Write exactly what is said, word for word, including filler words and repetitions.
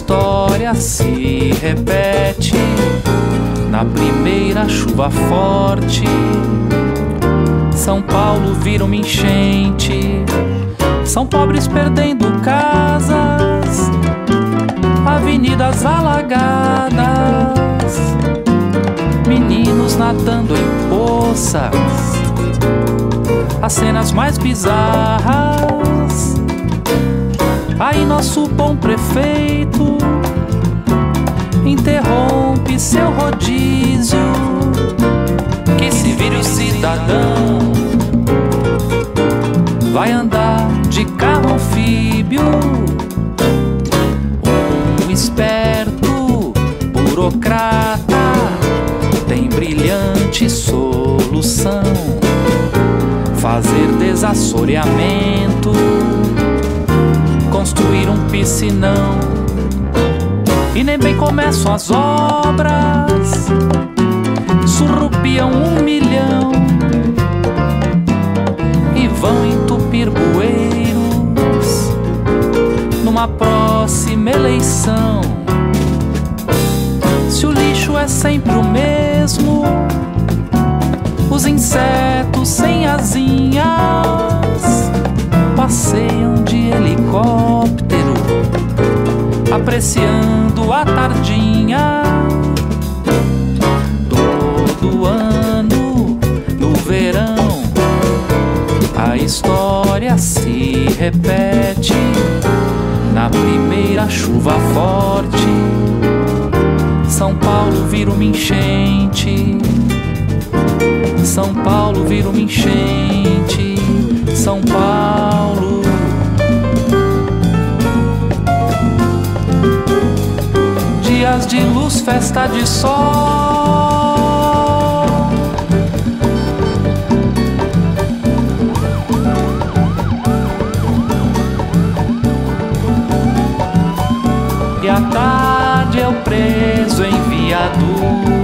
história se repete na primeira chuva forte. São Paulo vira uma enchente, são pobres perdendo casas, avenidas alagadas, meninos nadando em poças, as cenas mais bizarras. Aí nosso bom prefeito interrompe seu rodízio, que se vire o cidadão, vai andar de carro anfíbio. Um esperto burocrata tem brilhante solução: fazer desassoreamento, construir um piscinão. E nem bem começam as obras, surrupiam um milhão e vão entupir bueiros numa próxima eleição. Se o lixo é sempre o mesmo, os insetos sem asinhas passeiam de helicóptero, apreciando a tardinha. Todo ano, no verão, a história se repete na primeira chuva forte. São Paulo vira uma enchente, São Paulo vira uma enchente, São Paulo. Dias de luz, festa de sol, e à tarde é o preso em viaduto.